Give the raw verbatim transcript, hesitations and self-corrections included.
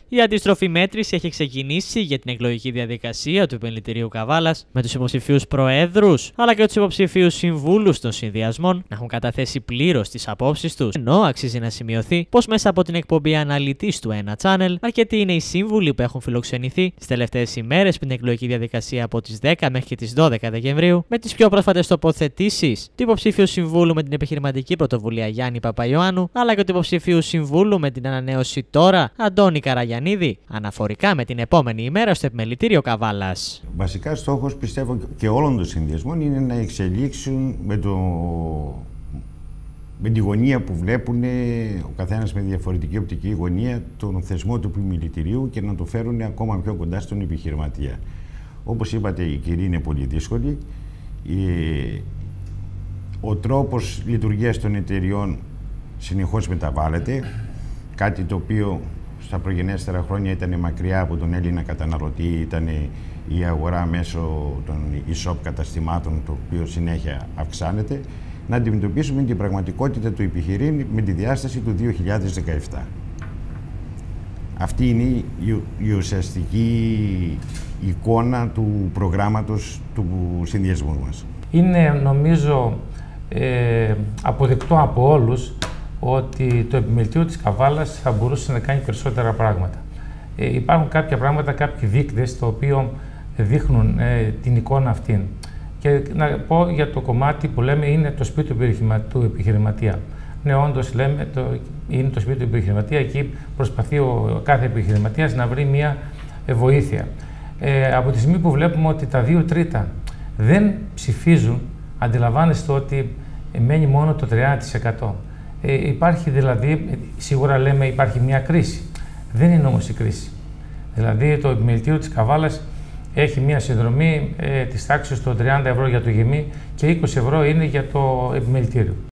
Η αντίστροφη μέτρηση έχει ξεκινήσει για την εκλογική διαδικασία του επιμελητηρίου Καβάλας, με τους υποψηφίους προέδρους αλλά και τους υποψηφίους συμβούλους των συνδυασμών να έχουν καταθέσει πλήρως τις απόψεις τους. Ενώ αξίζει να σημειωθεί πως μέσα από την εκπομπή Αναλυτής του ένα Channel, αρκετοί είναι οι σύμβουλοι που έχουν φιλοξενηθεί τις τελευταίες ημέρες πριν την εκλογική διαδικασία από τις δέκα μέχρι και τις δώδεκα Δεκεμβρίου, με τις πιο πρόσφατες τοποθετήσεις του υποψήφιου συμβούλου με την επιχειρηματική πρωτοβουλία Γιάννη Παπαϊωάννου, αλλά και του υποψηφίου συμβούλου με την ανανέωση τώρα Αντώνη Καραγιαννίδη, αναφορικά με την επόμενη ημέρα στο επιμελητήριο Καβάλας. Βασικά στόχος, πιστεύω, και όλων των συνδυασμών είναι να εξελίξουν με, το... με τη γωνία που βλέπουν ο καθένας με διαφορετική οπτική γωνία τον θεσμό του επιμελητηρίου και να το φέρουν ακόμα πιο κοντά στον επιχειρηματία. Όπως είπατε, η κυρία είναι πολύ δύσκολη. Ο τρόπος λειτουργίας των εταιριών συνεχώς μεταβάλλεται, κάτι το οποίο στα προγενέστερα χρόνια ήταν μακριά από τον Έλληνα καταναλωτή, ήταν η αγορά μέσω των e-shop καταστημάτων, το οποίο συνέχεια αυξάνεται. Να αντιμετωπίσουμε την πραγματικότητα του επιχειρήν με τη διάσταση του δύο χιλιάδες δεκαεπτά. Αυτή είναι η, η ουσιαστική εικόνα του προγράμματος του συνδυασμού μας. Είναι, νομίζω, ε, αποδεκτό από όλους ότι το επιμελητήριο της Καβάλας θα μπορούσε να κάνει περισσότερα πράγματα. Ε, υπάρχουν κάποια πράγματα, κάποιοι δείκτες, το οποίο δείχνουν ε, την εικόνα αυτήν. Και να πω για το κομμάτι που λέμε είναι το σπίτι του επιχειρηματία. Ναι, όντως λέμε, το, είναι το σπίτι του επιχειρηματία, εκεί προσπαθεί ο κάθε επιχειρηματίας να βρει μια ε, βοήθεια. Ε, από τη στιγμή που βλέπουμε ότι τα δύο τρίτα δεν ψηφίζουν, αντιλαμβάνεστε ότι μένει μόνο το τριάντα τοις εκατό. Ε, υπάρχει δηλαδή, σίγουρα λέμε υπάρχει μια κρίση. Δεν είναι όμως η κρίση. Δηλαδή το επιμελητήριο της Καβάλας έχει μια συνδρομή ε, της τάξης των τριάντα ευρώ για το γεμί και είκοσι ευρώ είναι για το επιμελητήριο.